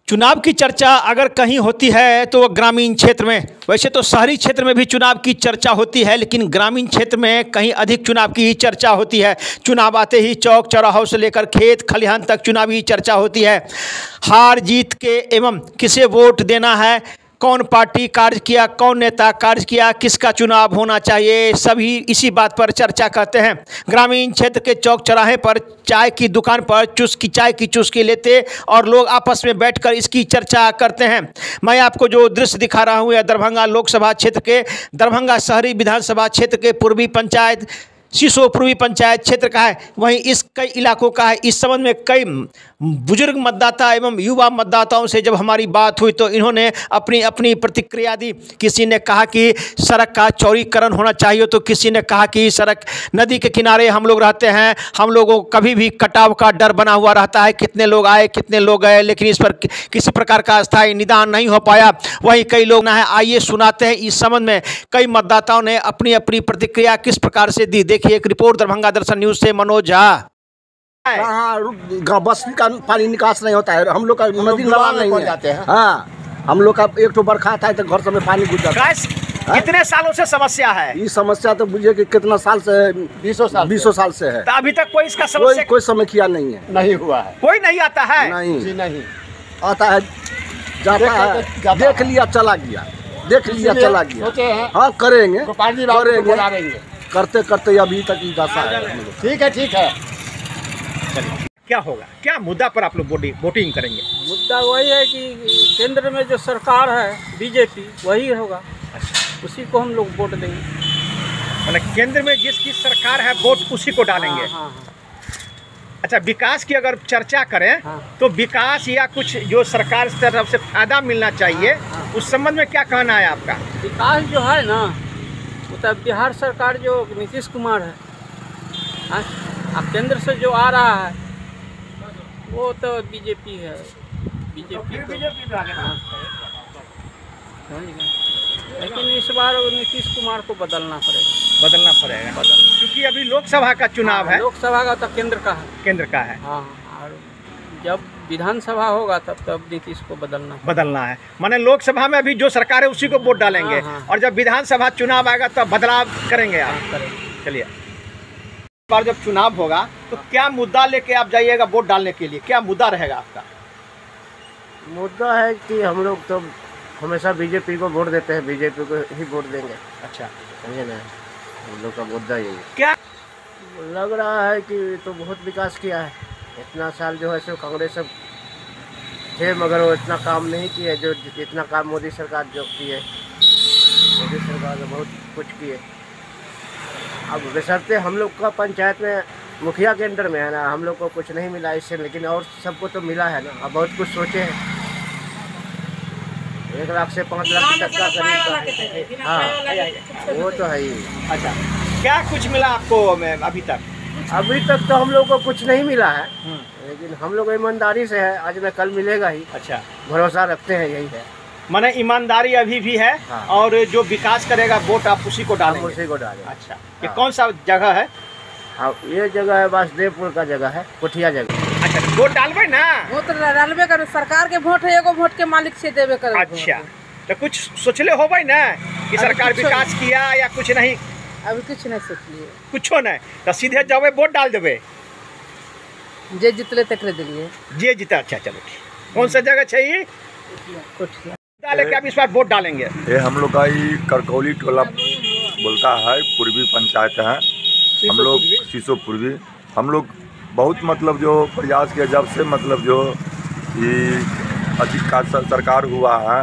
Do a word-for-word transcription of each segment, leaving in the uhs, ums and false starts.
चुनाव की चर्चा अगर कहीं होती है तो वो ग्रामीण क्षेत्र में, वैसे तो शहरी क्षेत्र में भी चुनाव की चर्चा होती है, लेकिन ग्रामीण क्षेत्र में कहीं अधिक चुनाव की ही चर्चा होती है। चुनाव आते ही चौक चौराहों से लेकर खेत खलिहान तक चुनावी चर्चा होती है। हार जीत के एवं किसे वोट देना है, कौन पार्टी कार्य किया, कौन नेता कार्य किया, किसका चुनाव होना चाहिए, सभी इसी बात पर चर्चा करते हैं। ग्रामीण क्षेत्र के चौक चौराहे पर चाय की दुकान पर चुस्की चाय की चुस्की लेते और लोग आपस में बैठकर इसकी चर्चा करते हैं। मैं आपको जो दृश्य दिखा रहा हूँ यह दरभंगा लोकसभा क्षेत्र के दरभंगा शहरी विधानसभा क्षेत्र के पूर्वी पंचायत सीसो पूर्वी पंचायत क्षेत्र का है। वहीं इस कई इलाकों का है। इस संबंध में कई बुजुर्ग मतदाता एवं युवा मतदाताओं से जब हमारी बात हुई तो इन्होंने अपनी अपनी प्रतिक्रिया दी। किसी ने कहा कि सड़क का चौड़ीकरण होना चाहिए, तो किसी ने कहा कि सड़क नदी के किनारे हम लोग रहते हैं, हम लोगों को कभी भी कटाव का डर बना हुआ रहता है, कितने लोग आए कितने लोग गए, लेकिन इस पर किसी प्रकार का स्थायी निदान नहीं हो पाया। वहीं कई लोग ना है, आइए सुनाते हैं इस संबंध में कई मतदाताओं ने अपनी अपनी प्रतिक्रिया किस प्रकार से दी। देखिए एक रिपोर्ट दरभंगा दर्शन न्यूज से मनोज झा। हाँ, बस का पानी निकास नहीं होता है, हम लोग का नदी नाला नहीं है। जाते हैं। हाँ, हम लोग का एक तो बरखा आता है तो घर में पानी घुस जाता है। कितने सालों से समस्या है? ये समस्या तो बुझे कि कितना साल से, बीसों साल बीसों साल से है। तो अभी तक कोई इसका समस्या कोई, कोई समस्या नहीं है, नहीं हुआ है, कोई नहीं आता है। नहीं जी, नहीं आता है, जाता है, देख लिया चला गया, देख लिया चला गया। हाँ करेंगे, करेंगे, करते करते अभी तक ही दशा है। ठीक है ठीक है, क्या होगा, क्या मुद्दा पर आप लोग वोटिंग करेंगे? मुद्दा वही है कि केंद्र में जो सरकार है बीजेपी वही होगा, उसी को हम लोग वोट देंगे। मतलब केंद्र में जिसकी सरकार है वोट उसी को डालेंगे। हाँ, हाँ, हाँ। अच्छा, विकास की अगर चर्चा करें हाँ। तो विकास या कुछ जो सरकार की तरफ से फायदा मिलना चाहिए, हाँ, हाँ। उस संबंध में क्या कहना है आपका? विकास जो है ना, तो बिहार सरकार जो नीतीश कुमार है, हाँ, केंद्र से जो आ रहा है वो तो बीजेपी है, बीजेपी बीजेपी हाँ। लेकिन इस बार नीतीश कुमार को बदलना पड़ेगा, बदलना पड़ेगा बदलना। क्योंकि अभी लोकसभा का चुनाव हाँ, है। लोकसभा का तो केंद्र का है, केंद्र का है हाँ। और जब विधानसभा होगा तब तब नीतीश को बदलना बदलना है। माने लोकसभा में अभी जो सरकार है उसी को वोट डालेंगे। हाँ, हाँ। और जब विधानसभा चुनाव आएगा तो बदलाव करेंगे आप? हाँ, करेंगे। चलिए, बार जब चुनाव होगा तो क्या मुद्दा लेके आप जाइएगा वोट डालने के लिए, क्या मुद्दा रहेगा आपका? मुद्दा है कि हम लोग तो हमेशा बीजेपी को वोट देते हैं, बीजेपी को ही वोट देंगे। अच्छा, समझे ना, हम लोग का मुद्दा यही है। क्या लग रहा है कि तो बहुत विकास किया है, इतना साल जो है सो कांग्रेस सब थे मगर वो इतना काम नहीं किए जो इतना काम मोदी सरकार जो की है। मोदी सरकार ने बहुत कुछ किए। अब बशर्ते हम लोग का पंचायत में मुखिया के अंडर में है ना, हम लोग को कुछ नहीं मिला इससे, लेकिन और सबको तो मिला है ना। अब बहुत कुछ सोचे हैं, एक लाख से पाँच लाख तक का करीब। हाँ, वो तो है ही। अच्छा, क्या कुछ मिला आपको अभी तक? अभी तक तो हम लोग को कुछ नहीं मिला है, लेकिन हम लोग ईमानदारी से है, आज में कल मिलेगा ही। अच्छा, भरोसा रखते हैं, यही है। माने ईमानदारी अभी भी है। हाँ। और जो विकास करेगा वोट आप उसी को डालेंगे? उसी को डालेंगे। अच्छा, ये हाँ। कौन सा जगह है? हाँ, ये जगह है वासुदेवपुर का जगह है, कोठिया जगह। अच्छा, वोट डालबे ना? वोट डालबे कर, सरकार के वोट है, एगो वोट के मालिक से देवे कर। अच्छा, तो कुछ सोचले होबे ना कि सरकार विकास किया या कुछ नहीं? अभी कुछ नहीं सोचलिए, कुछो नहीं, तो सीधे जावे वोट डाल देवे, जे जितले तकरे दिलिए, जे जीता। अच्छा चलो, कौन सा जगह चाहिए? कोठिया डाले के आप इस बार वोट डालेंगे? ये हम लोग का ही करकौली टोला बोलता है, पूर्वी पंचायत है हम लोग, सीसो पूर्वी। हम लोग बहुत मतलब जो प्रयास किया, जब से मतलब जो ये अधिक का सरकार हुआ है,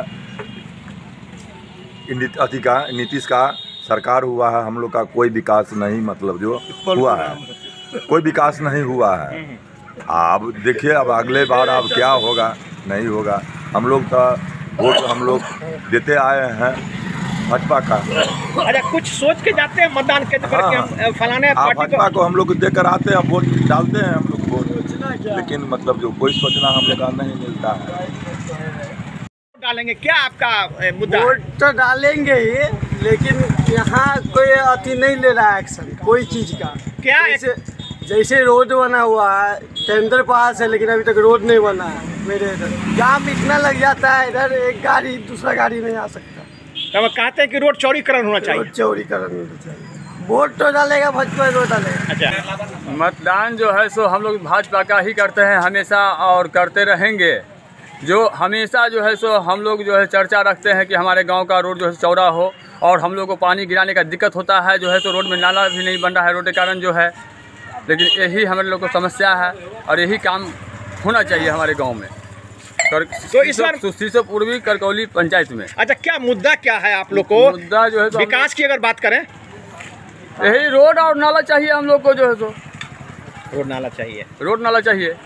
अधिक का नीतीश का सरकार हुआ है, हम लोग का कोई विकास नहीं मतलब जो हुआ है, कोई विकास नहीं हुआ है। अब देखिए, अब अगले बार अब क्या होगा नहीं होगा। हम लोग का वोट हम लोग देते आए हैं भाजपा का। अरे कुछ सोच के जाते हैं मतदान केंद्र पर कि हम फलाने पार्टी भाजपा को हम लोग देकर आते हैं, वोट डालते हैं हम लोग वोट, लेकिन मतलब जो कोई सोचना हम लोग का नहीं मिलता है। डालेंगे क्या आपका मुद्दा? वोट तो डालेंगे ही, लेकिन यहाँ कोई अति नहीं ले रहा है एक्शन कोई चीज़ का। क्या जैसे, जैसे रोड बना हुआ है, टेंडर पास है लेकिन अभी तक रोड नहीं बना है मेरे इधर। जाम इतना लग जाता है, इधर एक गाड़ी दूसरा गाड़ी नहीं आ सकता। तो हम कहते हैं कि रोड चौड़ीकरण होना चाहिए। रोड चौड़ीकरण होना चाहिए। वोट तो डालेगा भाजपा, रोड डालेगा। अच्छा, मतदान जो है सो हम लोग भाजपा का ही करते हैं हमेशा और करते रहेंगे। जो हमेशा जो है सो हम लोग जो है चर्चा रखते हैं कि हमारे गांव का रोड जो है चौड़ा हो, और हम लोग को पानी गिराने का दिक्कत होता है जो है तो रोड में नाला भी नहीं बन रहा है रोड के कारण जो है। लेकिन यही हमारे लोग को समस्या है और यही काम होना चाहिए हमारे गांव में। कर, तो इस बार सुस्ती पूर्वी करकौली पंचायत में। अच्छा, क्या मुद्दा क्या है आप लोग को? मुद्दा जो है तो विकास की अगर बात करें, यही रोड और नाला चाहिए हम लोग को जो है तो। रोड नाला चाहिए, रोड नाला चाहिए।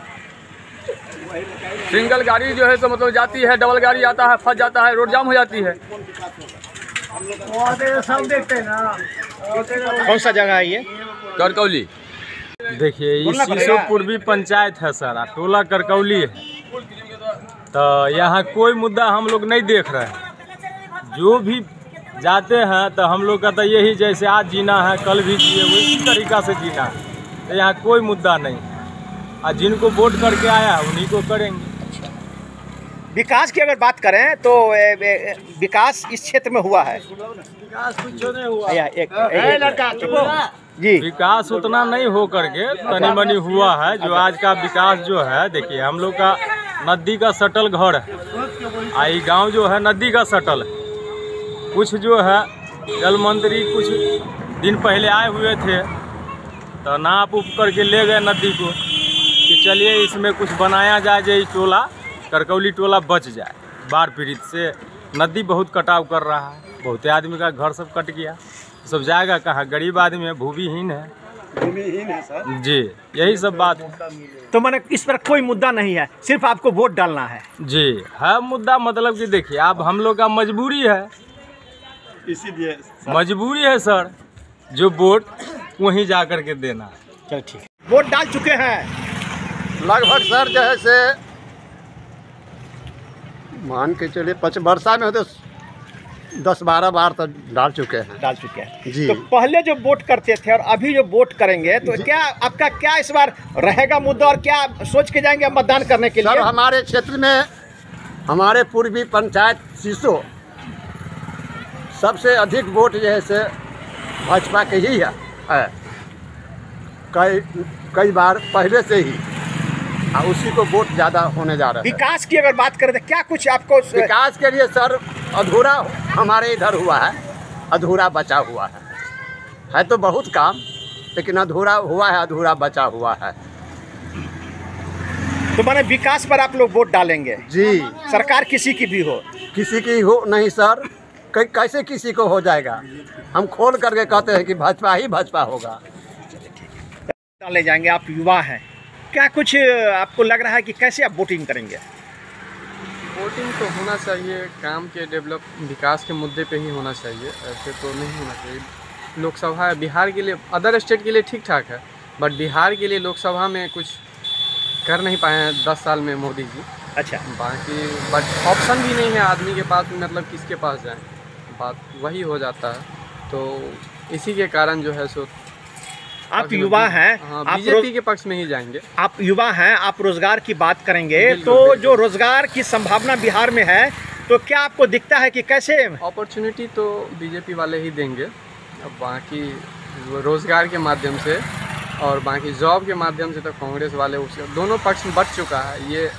सिंगल गाड़ी जो है तो मतलब जाती है, डबल गाड़ी आता है, फंस जाता है, रोड जाम हो जाती है। सब देखते हैं ना। कौन सा जगह है ये? करकौली। देखिए, ये शीशो पूर्वी पंचायत है सर, टोला करकौली है। तो यहाँ कोई मुद्दा हम लोग नहीं देख रहे हैं। जो भी जाते हैं तो हम लोग का तो यही, जैसे आज जीना है कल भी जिए, उसी तरीका से जीना है। तो यहाँ कोई मुद्दा नहीं, और जिनको वोट करके आया है उन्हीं को करेंगे। विकास की अगर बात करें तो ए, ए, विकास इस क्षेत्र में हुआ है? विकास कुछ नहीं हुआ। एक, एक, एक, लड़का जी, विकास उतना नहीं हो करके तनी मनी हुआ है। जो आज का विकास जो है, देखिए हम लोग का नदी का सटल घर है, आई गांव जो है नदी का सटल है। कुछ जो है जल मंत्री कुछ दिन पहले आए हुए थे तो नाप उप करके ले गए नदी को कि चलिए इसमें कुछ बनाया जाए, जो टोला करकौली टोला बच जाए बाढ़ पीड़ित से। नदी बहुत कटाव कर रहा है, बहुत आदमी का घर सब कट गया, सब जाएगा कहाँ? गरीब आदमी है, भूमिहीन है, भूमिहीन है सर जी, यही सब बात है। तो मैंने इस पर कोई मुद्दा नहीं है, सिर्फ आपको वोट डालना है जी। है मुद्दा, मतलब कि देखिए अब हम लोग का मजबूरी है, इसीलिए मजबूरी है सर, जो वोट वहीं जा कर के देना। चल ठीक, वोट डाल चुके हैं लगभग सर जो है से मान के चलिए पच वर्षा में होते दस बारह बार तो डाल चुके हैं। डाल चुके हैं जी। तो पहले जो वोट करते थे और अभी जो वोट करेंगे तो क्या आपका क्या इस बार रहेगा मुद्दा, और क्या सोच के जाएंगे मतदान करने के लिए? सर हमारे क्षेत्र में हमारे पूर्वी पंचायत शीशो सबसे अधिक वोट जो है से भाजपा के ही है, है। कई कई बार पहले से ही और उसी को वोट ज़्यादा होने जा रहा है। विकास की अगर बात करें तो क्या कुछ आपको? विकास के लिए सर अधूरा हमारे इधर हुआ है, अधूरा बचा हुआ है। है तो बहुत काम, लेकिन अधूरा हुआ है, अधूरा बचा हुआ है। तो माने विकास पर आप लोग वोट डालेंगे जी। सरकार किसी की भी हो? किसी की हो नहीं सर, कैसे किसी को हो जाएगा? हम खोल करके कहते हैं कि भाजपा ही भाजपा होगा। डाले जाएंगे, आप युवा हैं, क्या कुछ आपको लग रहा है कि कैसे आप वोटिंग करेंगे? वोटिंग तो होना चाहिए, काम के डेवलप विकास के मुद्दे पे ही होना चाहिए, ऐसे तो नहीं होना चाहिए। लोकसभा बिहार के लिए, अदर स्टेट के लिए ठीक ठाक है, बट बिहार के लिए लोकसभा में कुछ कर नहीं पाए हैं दस साल में मोदी जी। अच्छा, बाकी बट ऑप्शन भी नहीं है आदमी के पास, मतलब किसके पास जाएं, बात वही हो जाता है। तो इसी के कारण जो है सो आप युवा हैं, हाँ, आप बीजेपी के पक्ष में ही जाएंगे। आप युवा हैं, आप रोजगार की बात करेंगे बिल्कुल, तो बिल्कुल। जो रोजगार की संभावना बिहार में है, तो क्या आपको दिखता है कि कैसे? अपॉर्चुनिटी तो बीजेपी वाले ही देंगे, अब बाकी रोजगार के माध्यम से और बाकी जॉब के माध्यम से तो कांग्रेस वाले उसके दोनों पक्ष में बढ़ चुका है। ये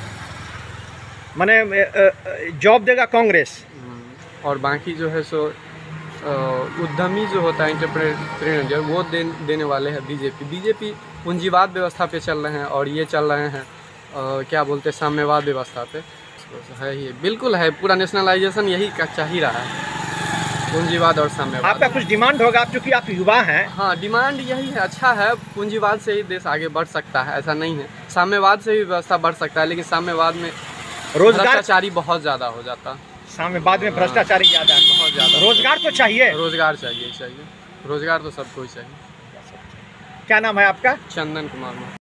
माने जॉब देगा कांग्रेस, और बाकी जो है सो उद्यमी जो होता है एंटरप्रेन्योर वो दे, देने वाले हैं बीजेपी। बीजेपी पूंजीवाद व्यवस्था पे चल रहे हैं और ये चल रहे हैं आ, क्या बोलते हैं साम्यवाद व्यवस्था पे है ही, बिल्कुल है। पूरा नेशनलाइजेशन यही का चाह ही रहा है, पूंजीवाद और साम्यवाद। आपका कुछ डिमांड होगा क्योंकि आप युवा हैं? हाँ, डिमांड यही है, अच्छा है, पूंजीवाद से ही देश आगे बढ़ सकता है, ऐसा नहीं है। साम्यवाद से भी व्यवस्था बढ़ सकता है, लेकिन साम्यवाद में रोजगार भ्रष्टाचारी बहुत ज़्यादा हो जाता है। साम्यवाद में भ्रष्टाचारी ज़्यादा है, बहुत ज़्यादा। रोजगार तो चाहिए, रोजगार चाहिए चाहिए रोजगार तो सबको ही चाहिए। क्या नाम है आपका? चंदन कुमार।